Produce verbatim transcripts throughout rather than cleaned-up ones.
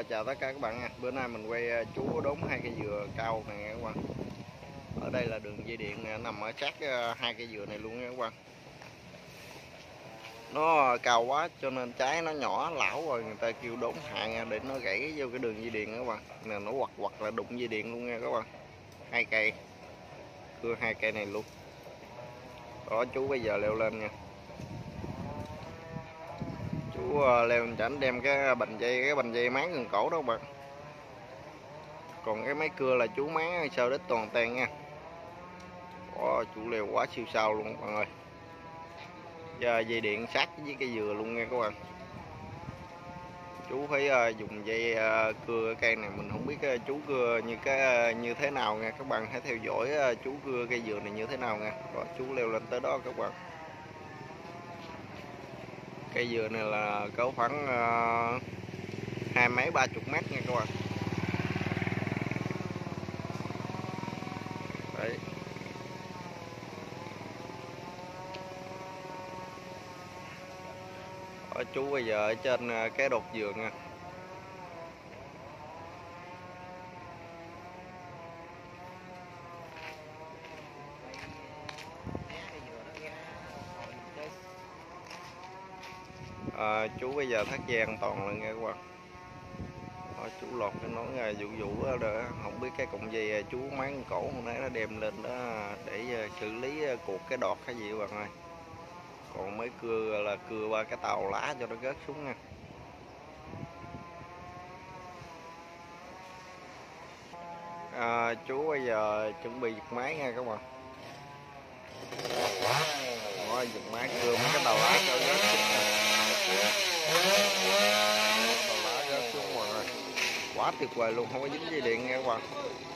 Rồi chào tất cả các bạn nha. Bữa nay mình quay chú đốn hai cây dừa cao này các bạn. Ở đây là đường dây điện nằm ở sát hai cây dừa này luôn nha các bạn. Nó cao quá cho nên trái nó nhỏ lão rồi người ta kêu đốn hạ nha, để nó gãy vô cái đường dây điện các bạn. Nè nó quặt quặt là đụng dây điện luôn nha các bạn. Hai cây. Cưa hai cây này luôn. Đó chú bây giờ leo lên nha. Chú leo lên chảnh đem cái bành dây cái bành dây máng gần cổ đó các bạn. Còn cái máy cưa là chú máng sao đít toàn ten nha. Đó, chú leo quá siêu sao luôn các bạn ơi. Giờ dây điện sát với cây dừa luôn nha các bạn. Chú phải uh, dùng dây uh, cưa cây này, mình không biết uh, chú cưa như cái uh, như thế nào nha các bạn. Hãy theo dõi uh, chú cưa cây dừa này như thế nào nha. Đó, chú leo lên tới đó các bạn. Cây dừa này là có khoảng uh, hai mấy ba chục mét nha các bạn. Đấy. Ở chú bây giờ ở trên cái đột dừa nha. À, chú bây giờ thắt dây an toàn luôn nha các bạn. Đó, chú lọt cái nón vụ vụ đó, không biết cái cọng dây chú máng cổ hôm nay nó đem lên đó để xử lý cuộc cái đọt cái gì các bạn ơi. Còn mới cưa là cưa qua cái tàu lá cho nó rớt xuống nha. À, chú bây giờ chuẩn bị giật máy nha các bạn. Đó, giật máy cưa mấy cái tàu lá cho rớt xuống nha. Tàu lá rớt xuống mọi người. Quá tuyệt vời luôn, không có dính dây điện nha các bạn.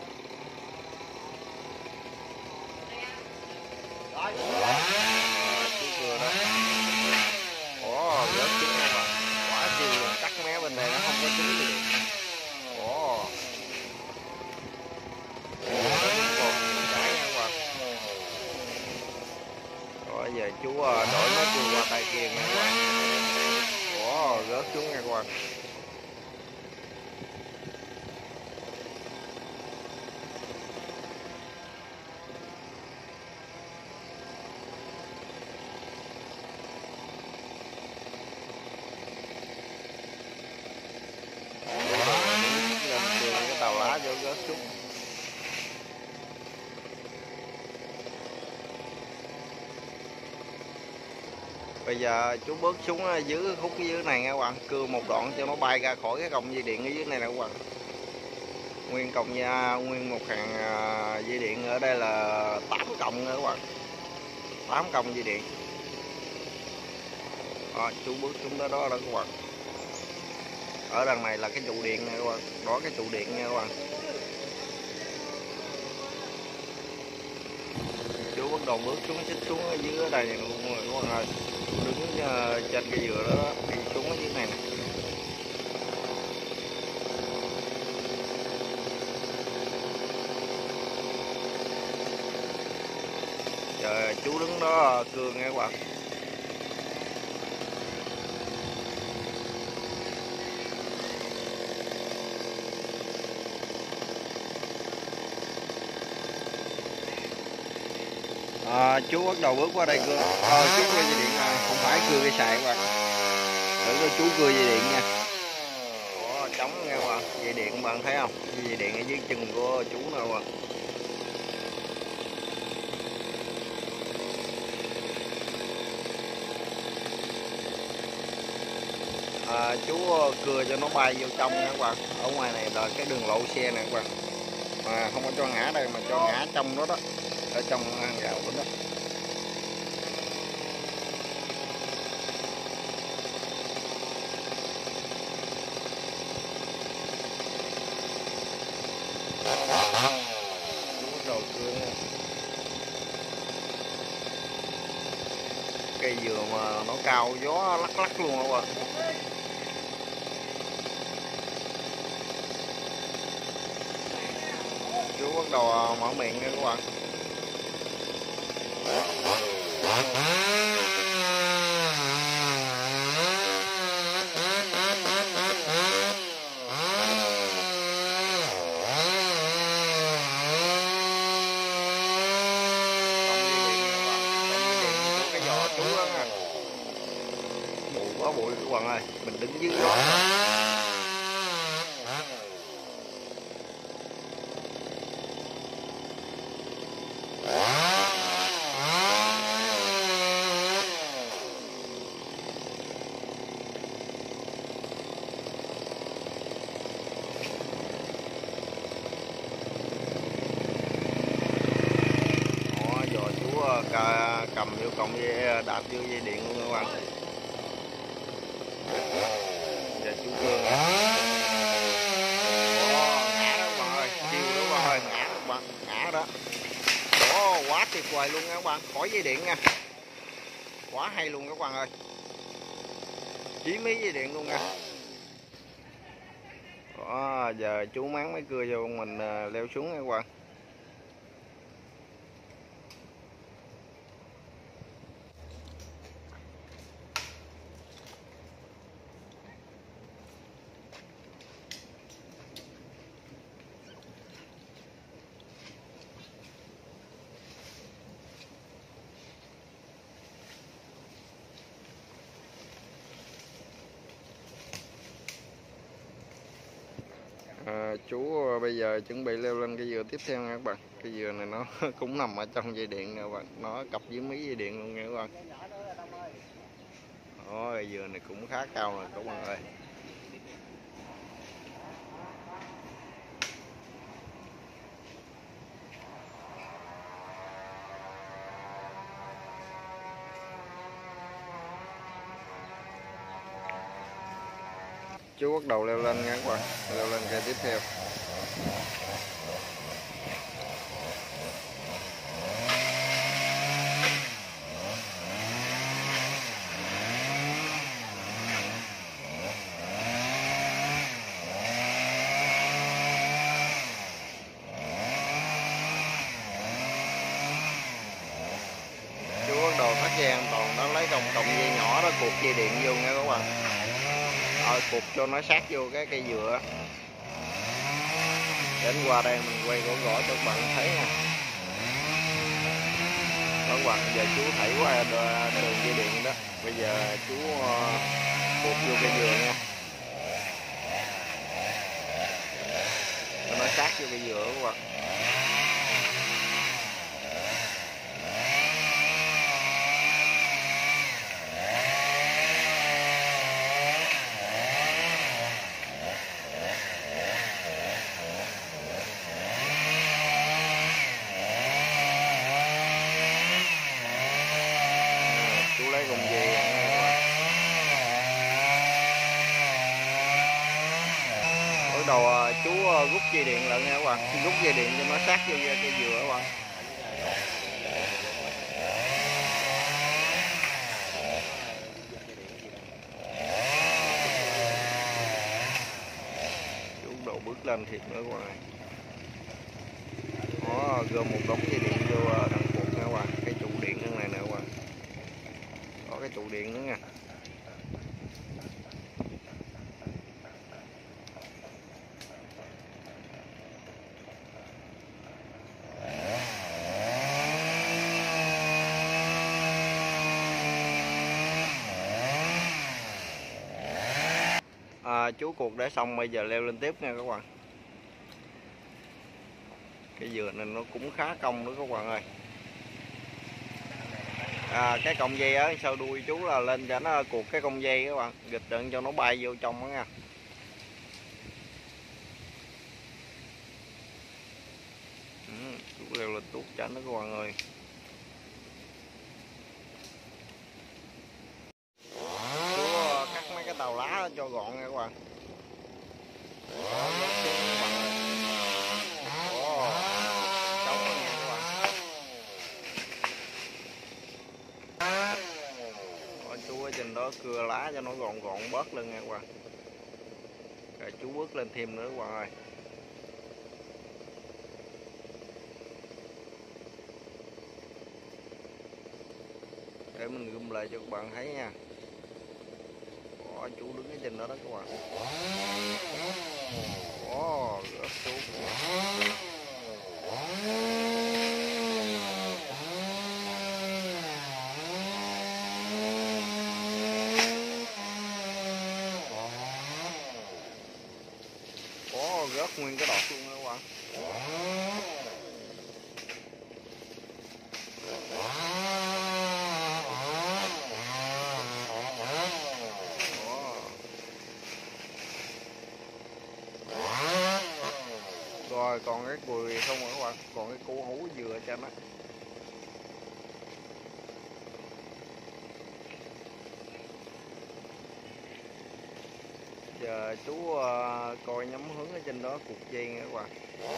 Chú cưa đó. Ồ, rớt xuống nha các bạn. Quá siêu luôn, cắt mé bên này nó không có dính gì. Ồ. Rồi giờ chú đổi nó cưa qua tay kia nha các bạn. Ồ, rớt xuống nha các bạn. Cái tàu lá vô rớt xuống. Bây giờ chú bước xuống dưới khúc dưới này nha các bạn, cưa một đoạn cho nó bay ra khỏi cái cọng dây điện ở dưới này nè các bạn. Nguyên cọng nha, nguyên một hàng dây điện ở đây là tám cọng nha các bạn. tám cọng dây điện. Đó, chú bước xuống đó đó đó các bạn. Ở đằng này là cái trụ điện nè các bạn. Đó cái trụ điện nha các bạn. Chú bắt đầu bước xuống xích xuống ở dưới ở đây này luôn rồi các bạn ơi. Đứng uh, trên cái dừa đó đi xuống ở dưới này nè. Giờ chú đứng đó cưa nghe các bạn. À, chú bắt đầu bước qua đây cưa. Ờ, chú cưa dây điện à, không phải cưa cái sài các bạn. Thử cho chú cưa dây điện nha. Đó, trống nghe các bạn. Dây điện các bạn thấy không? Dây điện ở dưới chân của chú nè các bạn. À, chú cưa cho nó bay vô trong nha các bạn. Ở ngoài này là cái đường lộ xe nè các bạn. Mà không có cho ngã đây mà cho ngã trong đó đó. Ở trong hàng rào của nó. Chú bắt đầu cưa nha. Cây dừa mà nó cao gió lắc lắc luôn các bạn. Chú bắt đầu mở miệng nha các bạn. bạn ơi, mình đứng dưới gió. Cầm vô còng dây, đạp vô dây điện luôn các bạn. Giờ chú Cương ngã đó các bạn ơi, chiêu đó các bạn ơi, ngã đó các bạn, ngã đó. Đó, quá tuyệt vời luôn các bạn, khỏi dây điện nha, quá hay luôn các bạn ơi, chí mấy dây điện luôn nha. Đó, giờ chú máng mấy cưa vô mình leo xuống nha các bạn. À, chú bây giờ chuẩn bị leo lên cây dừa tiếp theo nha các bạn. Cây dừa này nó cũng nằm ở trong dây điện nè các bạn, nó cặp với mấy dây điện luôn nha các bạn. Đó, cây dừa này cũng khá cao rồi các bạn ơi. Chú bắt đầu leo lên nha các bạn, leo lên cây tiếp theo. Chú bắt đầu thắt dây an toàn, nó lấy còng còng dây nhỏ đó cột dây điện vô nha các bạn. Rồi cột cho nó sát vô cái cây dừa. Đến qua đây mình quay gõ gõ cho các bạn thấy nha. Các bạn giờ chú thảy qua đường dây điện đó. Bây giờ chú cột vô cây dừa nha. Nó sát vô cây dừa các bạn. Lấy còng dây bắt đầu chú rút dây điện lại nha các bạn, rút dây điện cho nó sát vô cây dừa các bạn. Chú đầu bước lên thiệt nữa các bạn. Đó, gom một đống dây điện vô đằng cột nha các bạn, cái trụ điện cái này nè các bạn. Có cái trụ điện nữa nha. À, chú cột để xong bây giờ leo lên tiếp nha các bạn. Cái dừa này nó cũng khá cong nữa các bạn ơi. À, cái cọng dây ở sau đuôi chú là lên cho nó cột cái cong dây các bạn, gịch đựng cho nó bay vô trong đó nha. Ừ, chú leo lên tuốt cho nó các bạn ơi. Chú cắt mấy cái tàu lá cho gọn nha các bạn. Chú ở trên đó cưa lá cho nó gọn gọn bớt lên nha các bạn. Rồi chú bước lên thêm nữa các bạn ơi. Để mình zoom lại cho các bạn thấy nha. Đó, chú đứng ở trên đó đó các bạn. Đó, rớt chú. rớt nguyên cái đọt luôn đó các bạn. Rồi còn cái cùi không rồi các bạn, còn cái củ hú dừa cho nó. Giờ chú uh, coi nhắm hướng ở trên đó cục dây nha các bạn.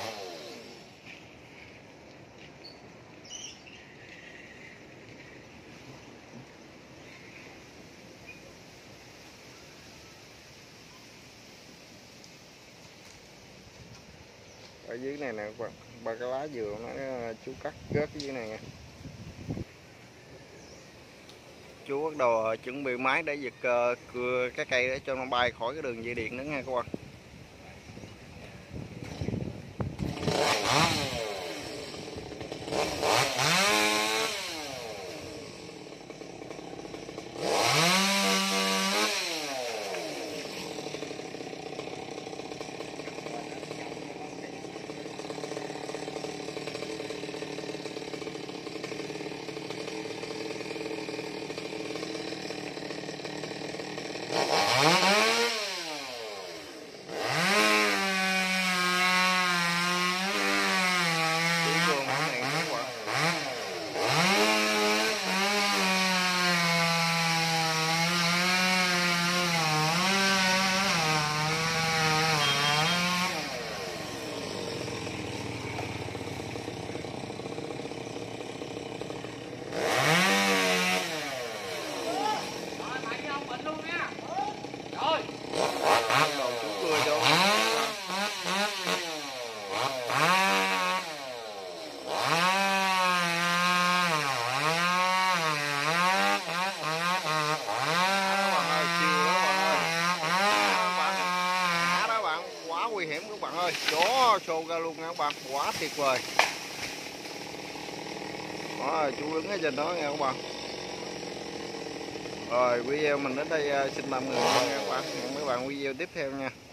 Ở dưới này nè các bạn, ba cái lá dừa nó chú cắt rớt cái dưới này nha. Chú bắt đầu chuẩn bị máy để giật uh, cưa cái cây để cho nó bay khỏi cái đường dây điện đó nha các bạn. Nguy hiểm các bạn ơi, đó xô ra luôn nha các bạn, quá tuyệt vời. Đó, chú đứng ở trên đó nha các bạn. Rồi video mình đến đây xin tạm ngừng nha các bạn, hẹn mấy bạn video tiếp theo nha.